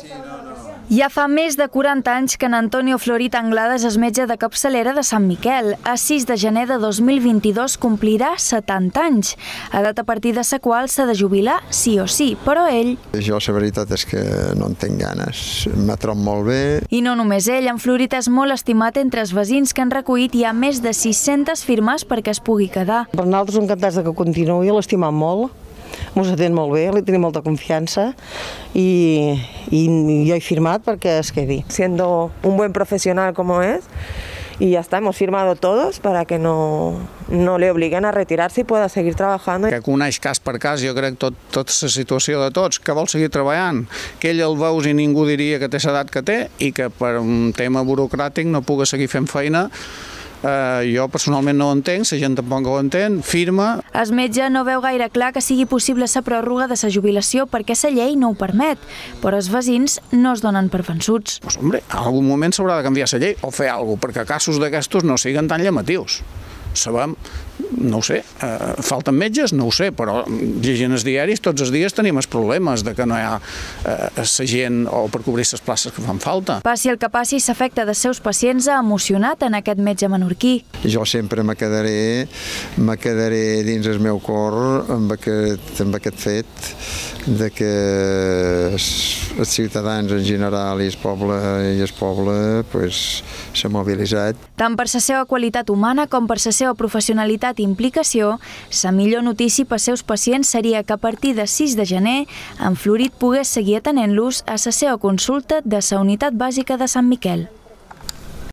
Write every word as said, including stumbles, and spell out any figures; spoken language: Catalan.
Ja fa més de quaranta anys que en Antonio Florit Anglades és metge de capçalera de Sant Miquel. A sis de gener de dos mil vint-i-dos complirà setanta anys, edat a partir de la qual s'ha de jubilar sí o sí, però ell... Jo la veritat és que no en tinc ganes, m'ha trobat molt bé. I no només ell, en Florit és molt estimat entre els veïns que han recollit ja més de sis-centes firmes perquè es pugui quedar. Per nosaltres encantats de que continuï, l'estimam molt. Ens atén molt bé, li tenim molta confiança y, y yo he firmat perquè es quedi. Siendo un buen profesional como es, y ya está, hemos firmado todos para que no, no le obliguen a retirarse y pueda seguir trabajando. Que coneix cas per cas, jo crec, tot, tota la situació de tots, que vol seguir treballant, que ell el veus i ningú diria que té l'edat que té i que per un tema burocràtic no pugui seguir fent feina. Uh, jo personalment no ho entenc, la gent tampoc ho entén, firma. El metge no veu gaire clar que sigui possible la pròrroga de la jubilació perquè la llei no ho permet, però els veïns no es donen per vençuts. Pues, hombre, en algun moment s'haurà de canviar la llei o fer alguna cosa perquè casos d'aquestos no siguen tan llamatius. Sabem, no ho sé, eh, falten metges, no ho sé, però llegint els diaris tots els dies tenim els problemes de que no hi ha eh, la gent o per cobrir les places que fan falta. Passi el que passi, l'efecte dels seus pacients ha emocionat en aquest metge menorquí. Jo sempre me quedaré, me quedaré dins el meu cor amb aquest, amb aquest fet de que els ciutadans en general i el poble i el poble pues, s'ha mobilitzat. Tant per la seva qualitat humana com per la seva professionalitat i implicació, la millor notícia per als seus pacients seria que a partir de sis de gener en Florit pogués seguir atenent-los a la seva consulta de la Unitat Bàsica de Sant Miquel.